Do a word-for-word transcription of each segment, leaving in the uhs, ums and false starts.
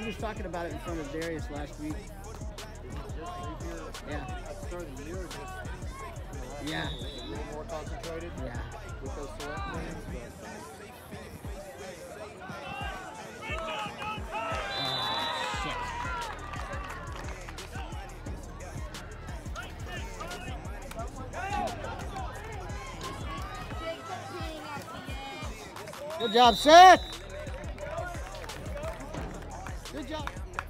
He was talking about it in front of Darius last week. Yeah. At the start of the year, just you know, Yeah. a little more concentrated. Yeah. With those select things, but. Good job, Seth. Good job.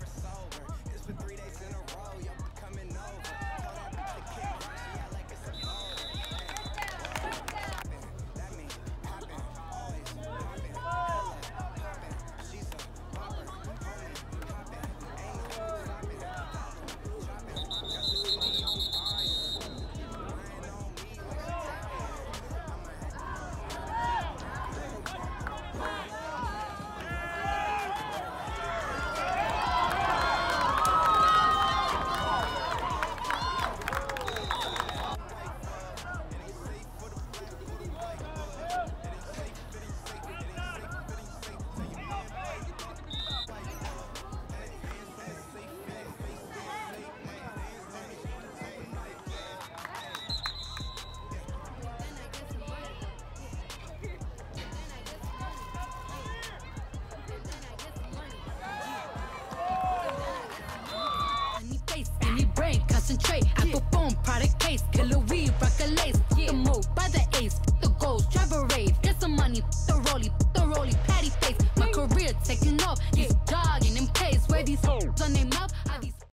Concentrate, I perform product case, killer weed, rock a lace, the move by the ace, the goals, drive a rave, get some money, the rollie, the rollie, patty face, my career taking off, he's jogging in pace, where these hoes on their mouth,